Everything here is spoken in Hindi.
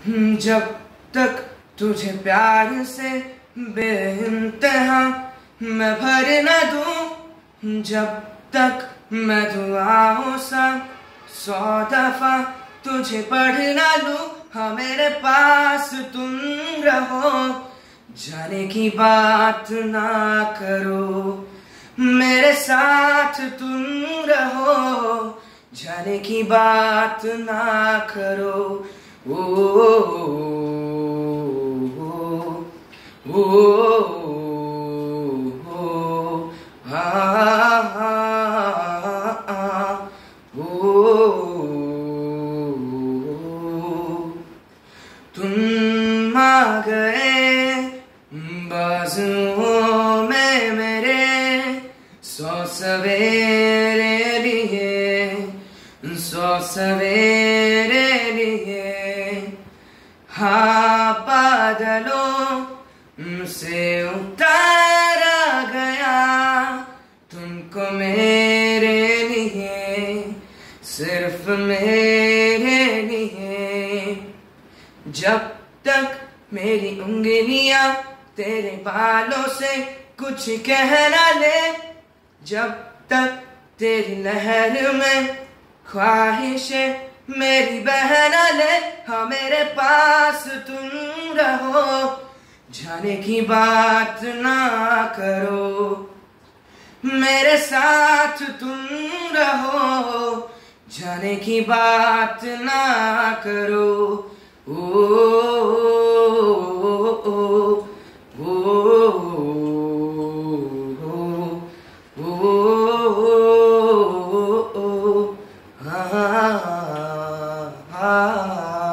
जब तक तुझे प्यार से बेइंतहा मैं भर न दूं, जब तक मैं दुआओं सा 100 दफा तुझे पढ़ न लूं, हाँ मेरे पास तुम रहो, जाने की बात ना करो, मेरे साथ तुम रहो, जाने की बात ना करो। ओ ओ ओ हा हा तुम आ गए बाजुओं में मेरे, 100 सवेरे लिए, 100 सवेरे लिए। हाँ बादलों से उतारा गया तुमको मेरे लिए, सिर्फ मेरे लिए। जब तक मेरी उंगलियां तेरे बालों से कुछ कह ना ले, जब तक तेरी लहर में ख्वाहिशें मेरी बह ना ले, हाँ मेरे पास तुम रहो, जाने की बात ना करो, मेरे साथ तुम रहो, जाने की बात ना करो। ओ ah